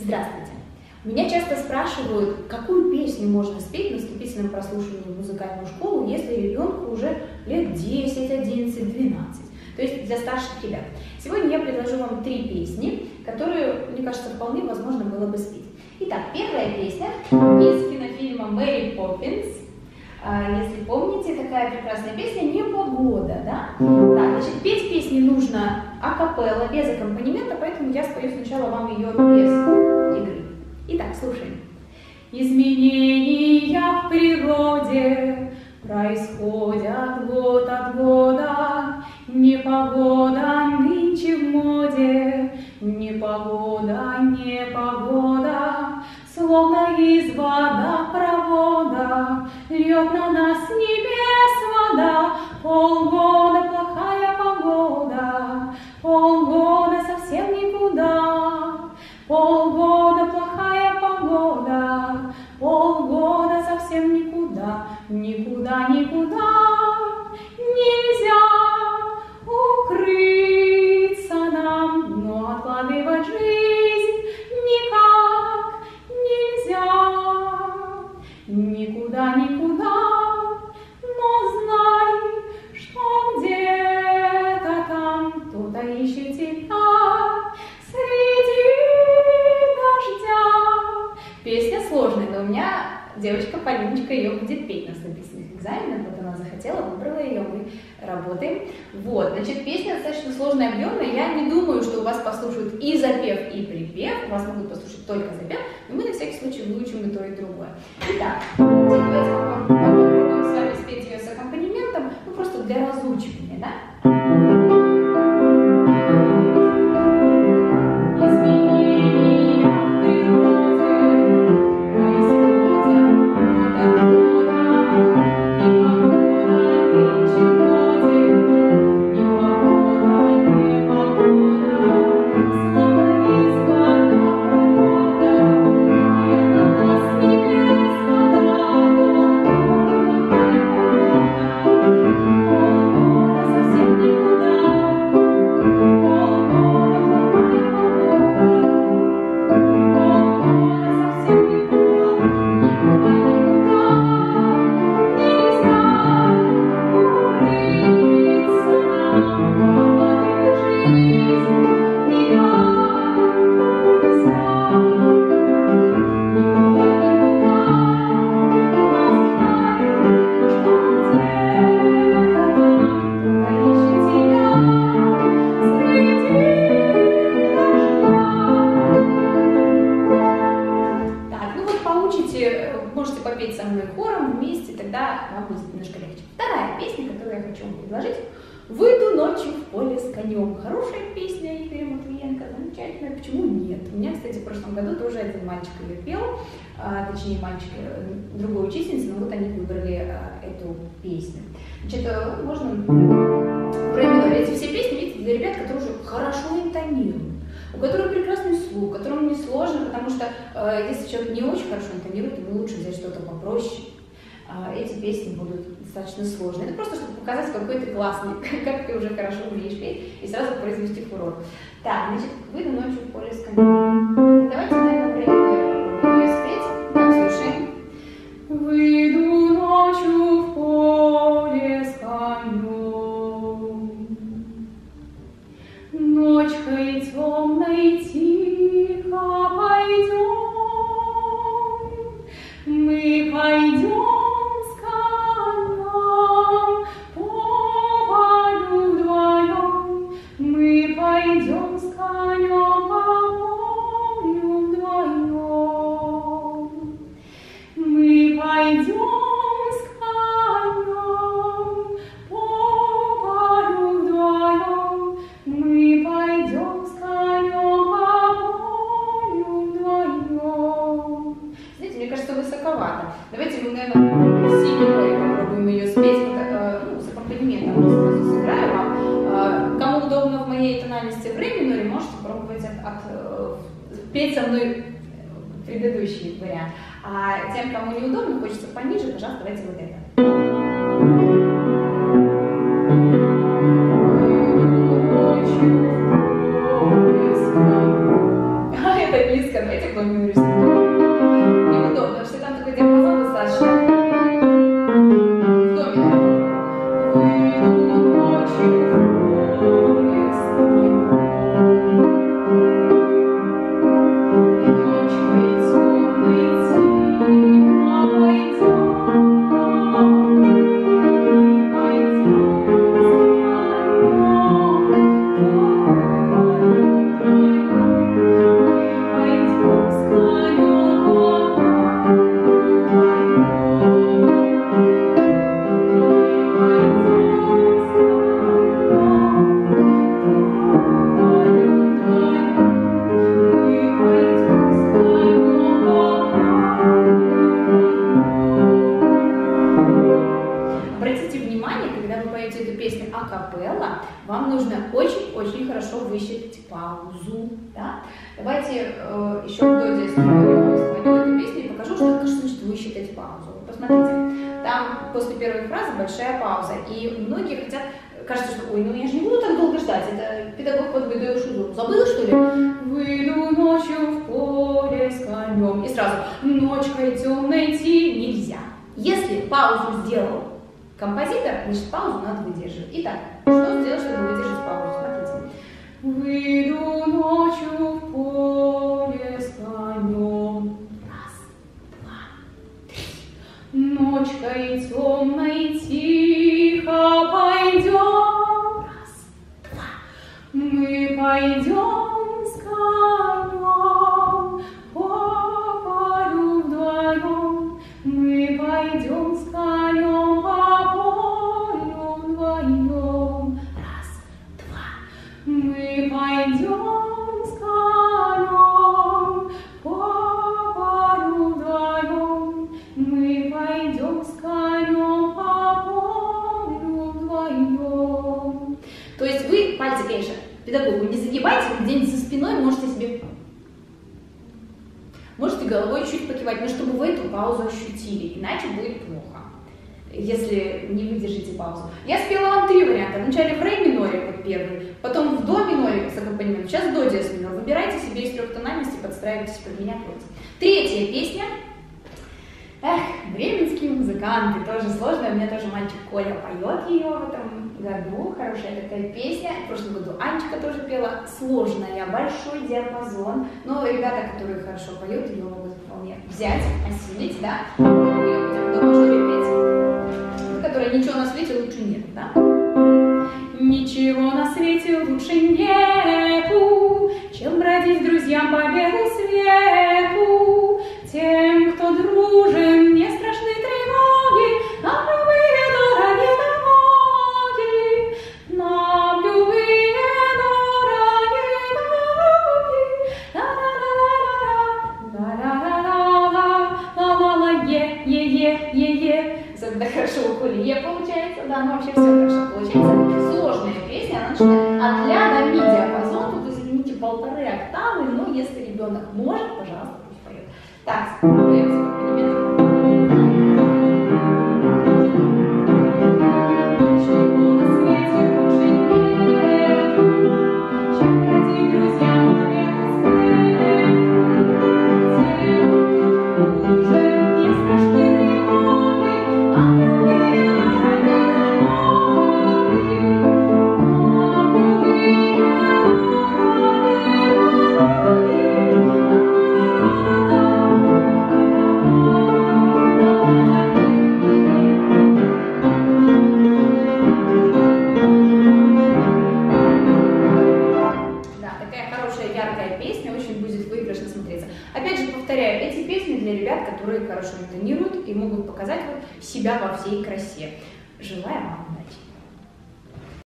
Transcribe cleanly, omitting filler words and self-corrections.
Здравствуйте! Меня часто спрашивают, какую песню можно спеть на вступительном прослушивании в музыкальную школу, если ребенку уже лет 10, 11, 12, то есть для старших ребят. Сегодня я предложу вам 3 песни, которые, мне кажется, вполне возможно было бы спеть. Итак, первая песня из кинофильма «Мэри Поппинс». Если помните, такая прекрасная песня «Непогода», да? Так, значит, петь песни нужно акапелла, без аккомпанемента, поэтому я спою сначала вам ее без игры. Итак, слушаем. Изменения в природе происходят год от года, непогода нынче в моде, непогода, непогода, словно из водопровода льет на нас с небес вода. Полгода плохая погода, полгода совсем никуда, полгода плохая погода, полгода совсем никуда, никуда, никуда. Нельзя укрыться нам, но откладывать жизнь никак нельзя. Никуда, никуда, но знай, что где-то там кто-то ищет тебя среди дождя. Песня сложная, но у меня девочка Полиночка ее будет петь на вступительных экзаменах. Вот она захотела, выбрала ее, мы работаем. Вот, значит, песня достаточно сложная, объемная. Я не думаю, что у вас послушают и запев, и припев. У вас могут послушать только запев, но мы на всякий случай выучим и то, и другое. Итак, давайте попробуем с вами спеть ее с аккомпанементом, ну просто для разучивания, да? Можете попеть со мной хором вместе, тогда вам будет немножко легче. Вторая песня, которую я хочу вам предложить. «Выйду ночью в поле с конем». Хорошая песня Игоря Матвиенко, замечательная. Почему нет? У меня, кстати, в прошлом году тоже один мальчик ее пел, точнее мальчик другой учительницы, но вот они выбрали эту песню. Значит, можно проименовать эти все песни, видите, для ребят, которые уже хорошо интонируют, у которых прекрасный слух, которому не сложно, потому что если человек не очень хорошо интонирует, ему лучше взять что-то попроще. Эти песни будут достаточно сложные. Это просто, чтобы показать, какой ты классный, как ты уже хорошо умеешь петь, и сразу произвести фурор. Так, значит, «Выйду ночью в поле с конем». Давайте, наверное, попробуем ее спеть. Так, слушаем. Выйду ночью в поле с конем, ночкой темной тихо пойдем, мы пойдем с конем по полю вдвоем, мы пойдем с конем по полю вдвоем, мы пойдем с конем по полю вдвоем, мы пойдем с конем по полю вдвоем. Знаете, мне кажется, высоковато. Давайте мы, наверное, с семьей попробуем ее спеть, с аккомпанементом сразу сыграю вам. Кому удобно в моей тональности в ре миноре, можете пробовать петь со мной предыдущий вариант. А тем, кому неудобно, хочется пониже, пожалуйста, давайте вот это. это низко, давайте к доме рисунок. Неудобно, потому что там такой диапазон достаточно. В доме. Выйду ночью в поле с конем. Ночкой темной тихо пойдем. Акапелла, вам нужно очень-очень хорошо высчитать паузу. Да? Давайте еще в доде склоню эту песню и покажу, что значит высчитать паузу. Посмотрите, там после первой фразы большая пауза, и многие хотят, кажется, что ой, ну я же не буду так долго ждать, это педагог под выдаю шузу. Забыла, что ли? Выйду ночью в поле с конем. И сразу ночкой темной идти нельзя. Если паузу сделал композитор, значит, паузу надо выдерживать. Итак, что сделать, чтобы выдержать паузу? Смотрите. Выйду ночью в поле с конем. Раз, два, три. Ночкой темной тихо пойдем. Раз, два. Мы пойдем с конем по полю вдвоем. Мы пойдем с конем. Мы пойдем с конем по полю вдвоем. Мы пойдем с конем по полю вдвоем. То есть вы пальцы, конечно, педагогу не загибайте, где-нибудь за спиной можете головой чуть покивать, но чтобы вы эту паузу ощутили, иначе будет плохо, если не выдержите паузу. Я спела вам 3 варианта. Вначале в ре миноре, вот первый, потом в до миноре с аккомпанементом, сейчас в до диез минор. Выбирайте себе из 3 тональностей, подстраивайтесь под меня. Третья песня. Эх, бременские музыканты, тоже сложная. У меня тоже мальчик Коля поет ее в этом году. Хорошая такая песня. В прошлом году Анечка тоже пела. Сложная, большой диапазон. Но ребята, которые хорошо поют, ее могут вполне взять, осилить, да. Мы ее будем дома уже петь. Которая ничего на свете лучше нет, да? Ничего на свете лучше нету, чем бродить друзьям по белу свету. Тем, кто дружен, не страшны тревоги, нам любые дорогие дороги, нам любые дорогие дороги. Ла-ла-ла-ла-ла-ла-ла-ла-ла, е-е-е-е-е. Особенно хорошо у Коли Е получается, да, ну вообще все хорошо получается. Сложная песня, она начинает от ля до ми диапазон, тут, извините, 1,5 октавы, но если ребенок может, пожалуйста, пусть поет. Так, спробуем с аккомпанементом. Которые хорошо интонируют и могут показать себя во всей красе. Желаю вам удачи!